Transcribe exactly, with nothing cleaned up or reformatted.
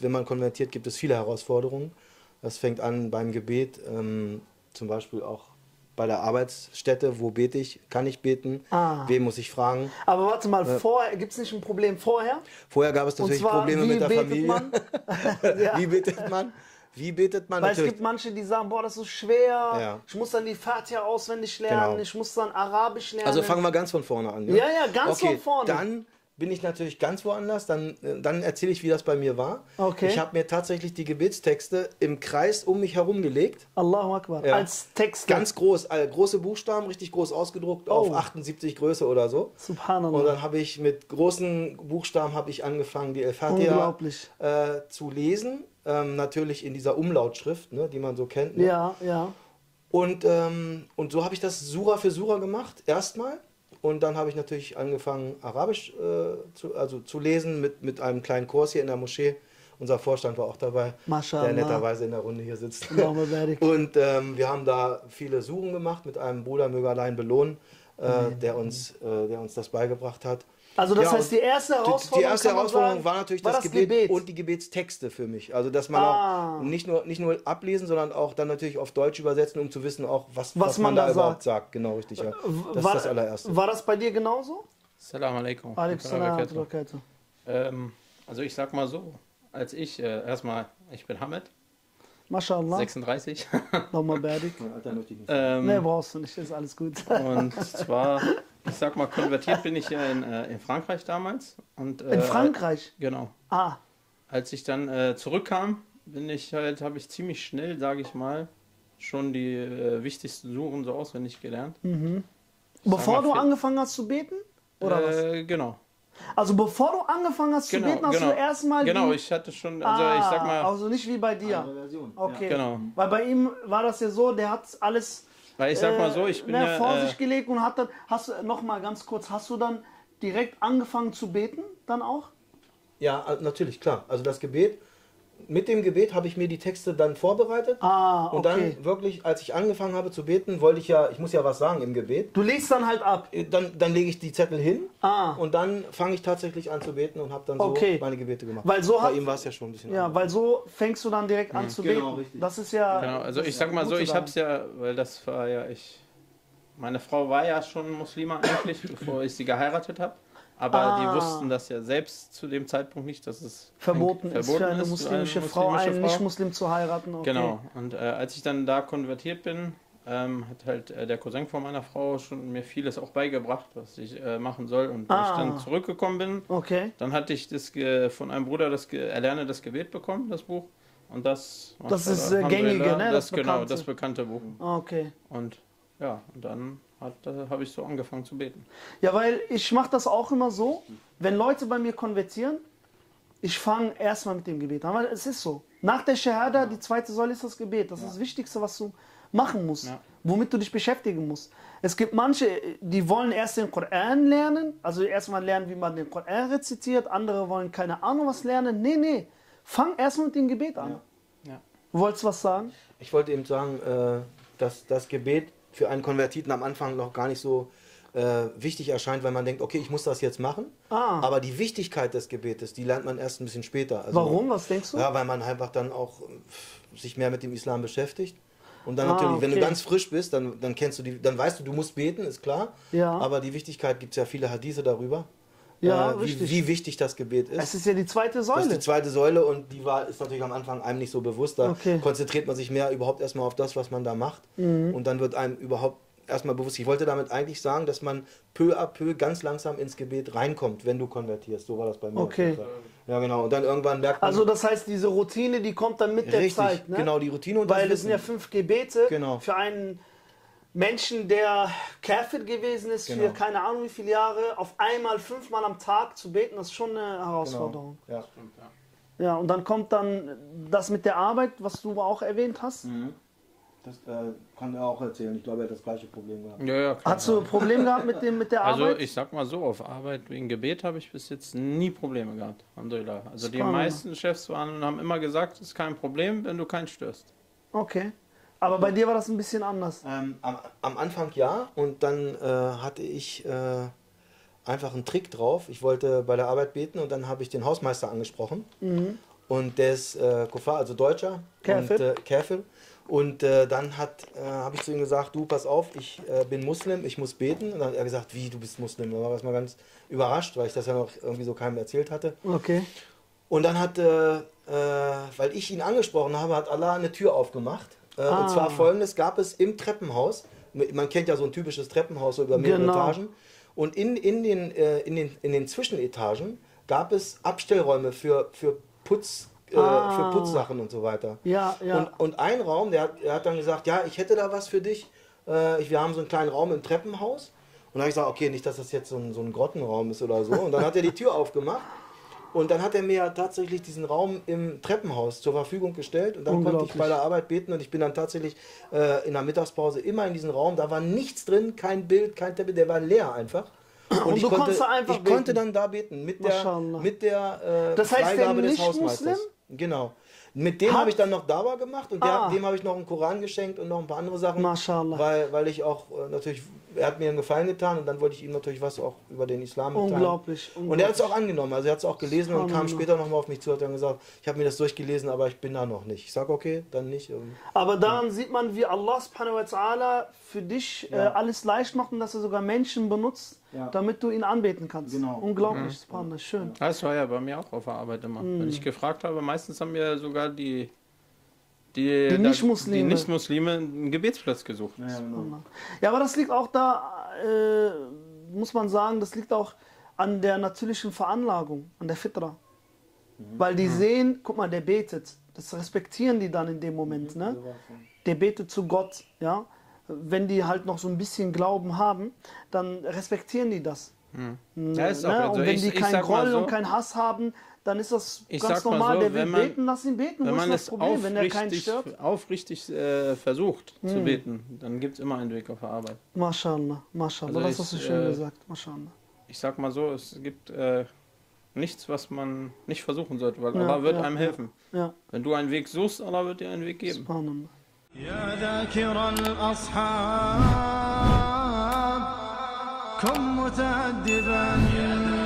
wenn man konvertiert, gibt es viele Herausforderungen. Das fängt an beim Gebet, ähm, zum Beispiel auch bei der Arbeitsstätte, wo bete ich, kann ich beten, Ah. wem muss ich fragen. Aber warte mal, Äh, vorher gibt es nicht ein Problem vorher? Vorher gab es Und natürlich zwar, Probleme wie mit der betet Familie. man? Ja. Wie betet man? Wie betet man? Weil Natürlich. es gibt manche, die sagen, boah, das ist schwer, Ja. ich muss dann die Fatiha auswendig lernen, Genau. ich muss dann Arabisch lernen. Also fangen wir ganz von vorne an. Ja, ja, ganz okay, von vorne. Dann bin ich natürlich ganz woanders, dann, dann erzähle ich, wie das bei mir war. Okay. Ich habe mir tatsächlich die Gebetstexte im Kreis um mich herum gelegt. Allahu Akbar, Ja. als Text. Ganz groß, äh, große Buchstaben, richtig groß ausgedruckt, Oh. auf achtundsiebzig Größe oder so. Subhanallah. Und dann habe ich mit großen Buchstaben habe ich angefangen, die El-Fatiha Unglaublich. äh, zu lesen. Ähm, natürlich in dieser Umlautschrift, ne, die man so kennt. Ne? Ja, ja. Und, ähm, und so habe ich das Sura für Sura gemacht, erstmal. Und dann habe ich natürlich angefangen, Arabisch äh, zu, also zu lesen mit, mit einem kleinen Kurs hier in der Moschee. Unser Vorstand war auch dabei, Mashallah. der netterweise in der Runde hier sitzt. Allahumma barik. Und ähm, wir haben da viele Suchen gemacht mit einem Bruder, möge allein belohnen, äh, der, uns, äh, der uns das beigebracht hat. Also das Ja, heißt, die erste Die, Herausforderung, die erste kann man Herausforderung sagen, war natürlich war das, Gebet, Gebet. und die Gebetstexte für mich. Also dass man Ah. auch nicht nur, nicht nur ablesen, sondern auch dann natürlich auf Deutsch übersetzen, um zu wissen, auch was, Was was, man man da da überhaupt sagt. Genau, richtig. Ja. Das war, ist das allererste. War das bei dir genauso? Assalamu alaikum. Alaikum salam wa rahmatullahi wa barakatuh. Ähm, also ich sag mal so, als ich, äh, erstmal, ich bin Hamid, Mashallah. sechsunddreißig. Nochmal badig. ähm, Nee, brauchst du nicht, ist alles gut. und zwar, ich sag mal, konvertiert bin ich ja in, äh, in Frankreich damals. Und, äh, In Frankreich? Genau. Ah, Als ich dann äh, zurückkam, bin ich halt, habe ich ziemlich schnell, sage ich mal, schon die äh, wichtigsten Suchen so auswendig gelernt. bevor mal du viel- angefangen hast zu beten? Oder was? Äh, genau. Also bevor du angefangen hast Genau, zu beten, hast genau. du erstmal Genau, die... ich hatte schon, also ah, ich sag mal, also nicht wie bei dir. Version. Okay. Genau. Weil bei ihm war das ja so, der hat alles weil ich sag mal so, ich bin äh, ja, vor äh, sich gelegt und hat dann, hast du, noch mal ganz kurz, hast du dann direkt angefangen zu beten, dann auch? Ja, äh, natürlich, klar. Also das Gebet, mit dem Gebet habe ich mir die Texte dann vorbereitet. Ah, Und okay. dann wirklich, als ich angefangen habe zu beten, wollte ich ja, ich muss ja was sagen im Gebet. Du legst dann halt ab. Äh, Dann, dann lege ich die Zettel hin Ah. und dann fange ich tatsächlich an zu beten und habe dann so Okay. meine Gebete gemacht. Weil so Bei hat- ihm war es ja schon ein bisschen Ja, anders. weil so fängst du dann direkt an zu Genau, beten. richtig. Das ist ja... Genau, also das ich ist sag mal gut so, zu ich sagen. hab's ja, weil das war ja ich, meine Frau war ja schon Muslima eigentlich, bevor ich sie geheiratet habe, aber Ah. die wussten das ja selbst zu dem Zeitpunkt nicht, dass es Verboten, eigentlich ist für eine ist, muslimische eine Frau, muslimische einen Frau. Nicht-Muslim zu heiraten. Okay. Genau, und äh, als ich dann da konvertiert bin, ähm, hat halt äh, der Cousin von meiner Frau schon mir vieles auch beigebracht, was ich äh, machen soll, und als Ah. ich dann zurückgekommen bin, Okay. dann hatte ich das Ge- von einem Bruder das Ge- Erlerne das Gebet bekommen, das Buch. Und das, Das ist, äh, gängige, ne? Das, Das genau, Bekannte. das bekannte Buch. Okay. Und ja, und dann hat- da habe ich so angefangen zu beten. Ja, weil ich mache das auch immer so, wenn Leute bei mir konvertieren, ich fange erstmal mit dem Gebet an, weil es ist so. Nach der Shahada, die zweite Säule ist das Gebet. Das ist das Wichtigste, was du machen musst, Ja. womit du dich beschäftigen musst. Es gibt manche, die wollen erst den Koran lernen, also erstmal lernen, wie man den Koran rezitiert, andere wollen keine Ahnung was lernen. Nee, nee, fang erstmal mit dem Gebet an. Ja. Du wolltest was sagen? Ich wollte eben sagen, äh, dass das Gebet für einen Konvertiten am Anfang noch gar nicht so äh, wichtig erscheint, weil man denkt, okay, ich muss das jetzt machen. Ah. Aber die Wichtigkeit des Gebetes, die lernt man erst ein bisschen später. Also, Warum? Was denkst du? Ja, weil man einfach dann auch äh, sich mehr mit dem Islam beschäftigt. Und dann Ah, natürlich, wenn du okay. ganz frisch bist, dann, dann kennst du die, dann weißt du, du musst beten, ist klar. Ja. Aber die Wichtigkeit, gibt es ja viele Hadithe darüber. Ja, äh, wie, richtig. wie wichtig das Gebet ist. Es ist ja die zweite Das Säule. ist die zweite Säule und die war, ist natürlich am Anfang einem nicht so bewusst. Da Okay. konzentriert man sich mehr überhaupt erstmal auf das, was man da macht. Mhm. Und dann wird einem überhaupt erstmal bewusst. Ich wollte damit eigentlich sagen, dass man peu à peu ganz langsam ins Gebet reinkommt, wenn du konvertierst. So war das bei mir. Okay. auf jeden Fall. Ja, genau. Und dann irgendwann merkt man. Also das heißt, diese Routine, die kommt dann mit der richtig, Zeit, ne? genau, die Routine und das Weil es sind ja Wissen. fünf Gebete Genau. für einen Menschen, der Kafir gewesen ist, Genau. für keine Ahnung wie viele Jahre, auf einmal fünfmal am Tag zu beten, das ist schon eine Herausforderung. Genau. Ja. Ja, und dann kommt dann das mit der Arbeit, was du auch erwähnt hast. Mhm. Das äh, kann er auch erzählen. Ich glaube, er hat das gleiche Problem gehabt. Ja, ja, klar. Hast du ein Problem gehabt mit, dem, mit der Also Arbeit? ich sag mal so, auf Arbeit wegen Gebet habe ich bis jetzt nie Probleme gehabt. Alhamdulillah. Also die Subhanallah. meisten Chefs waren, haben immer gesagt, es ist kein Problem, wenn du keinen störst. Okay. Aber bei dir war das ein bisschen anders. Ähm, am, am Anfang ja, und dann äh, hatte ich äh, einfach einen Trick drauf. Ich wollte bei der Arbeit beten und dann habe ich den Hausmeister angesprochen. Mhm. und der ist äh, Kuffar, also Deutscher. Kafir. Und, äh, Kafir. Und äh, dann hat, äh, habe ich zu ihm gesagt, du, pass auf, ich äh, bin Muslim, ich muss beten. Und dann hat er gesagt, wie, du bist Muslim? Da war ich erstmal ganz überrascht, weil ich das ja noch irgendwie so keinem erzählt hatte. Okay. Und dann hat, äh, äh, weil ich ihn angesprochen habe, hat Allah eine Tür aufgemacht. Äh, Ah. Und zwar folgendes gab es im Treppenhaus, man kennt ja so ein typisches Treppenhaus so über mehrere Genau. Etagen. Und in, in, den, äh, in, den, in den Zwischenetagen gab es Abstellräume für, für, Putz, äh, Ah. für Putzsachen und so weiter. Ja, ja. Und, und ein Raum, der hat, der hat dann gesagt, ja, ich hätte da was für dich. Äh, ich, wir haben so einen kleinen Raum im Treppenhaus. Und dann habe ich gesagt, okay, nicht, dass das jetzt so ein, so ein Grottenraum ist oder so. Und dann hat er die Tür aufgemacht. Und dann hat er mir tatsächlich diesen Raum im Treppenhaus zur Verfügung gestellt. Und dann konnte ich Unglaublich. bei der Arbeit beten. Und ich bin dann tatsächlich äh, in der Mittagspause immer in diesen Raum. Da war nichts drin, kein Bild, kein Teppich, der war leer einfach. Und, Und ich, du konnte, konntest da einfach ich konnte beten? dann da beten mit der, Maschallah. mit der äh, Das heißt, Freigabe der des Nicht-Muslim? Hausmeisters. Genau. Mit dem Hat- habe ich dann noch Dawa gemacht und der, Ah. dem habe ich noch einen Koran geschenkt und noch ein paar andere Sachen. Maschallah. Weil, weil ich auch äh, natürlich, er hat mir einen Gefallen getan und dann wollte ich ihm natürlich was auch über den Islam mitteilen. Unglaublich, Und er hat es unglaublich. auch angenommen, also er hat es auch gelesen und kam Subhanallah. später nochmal auf mich zu und hat dann gesagt, ich habe mir das durchgelesen, aber ich bin da noch nicht. Ich sage, okay, dann nicht. Ähm, Aber daran sieht man, wie Allah subhanahu wa ta'ala für dich äh, Ja. alles leicht macht und dass er sogar Menschen benutzt, Ja. damit du ihn anbeten kannst. Genau. Unglaublich, subhanallah, schön. Das war ja bei mir auch auf der Arbeit immer. Wenn ich gefragt habe, meistens haben mir sogar die, die, Die da- Nicht-Muslime. die Nicht-Muslime einen Gebetsplatz gesucht. Ja, aber das liegt auch da, äh, muss man sagen, das liegt auch an der natürlichen Veranlagung, an der Fitra. Weil die sehen, guck mal, der betet. Das respektieren die dann in dem Moment, ne? Der betet zu Gott, ja. Wenn die halt noch so ein bisschen Glauben haben, dann respektieren die das. Ne? Ja, ist auch Ne? so. Und wenn Ich- die ich keinen sag mal Groll so- und keinen Hass haben, dann ist das Ich ganz sag mal normal. so, Der will wenn man- beten, lass ihn beten. Wenn Wo ist man das es Problem? Wenn er keinen aufrichtig, stört? aufrichtig äh, versucht zu beten, dann gibt es immer einen Weg auf der Arbeit. Mashallah, Mashallah, Also das hast du ich, schön äh, gesagt. Mashallah. Ich sag mal so, es gibt äh, nichts, was man nicht versuchen sollte, weil Ja, Allah wird ja, einem ja. helfen. Ja, Wenn du einen Weg suchst, Allah wird dir einen Weg geben. subhanallah. يا ذاكر الأصحاب كن متأدبا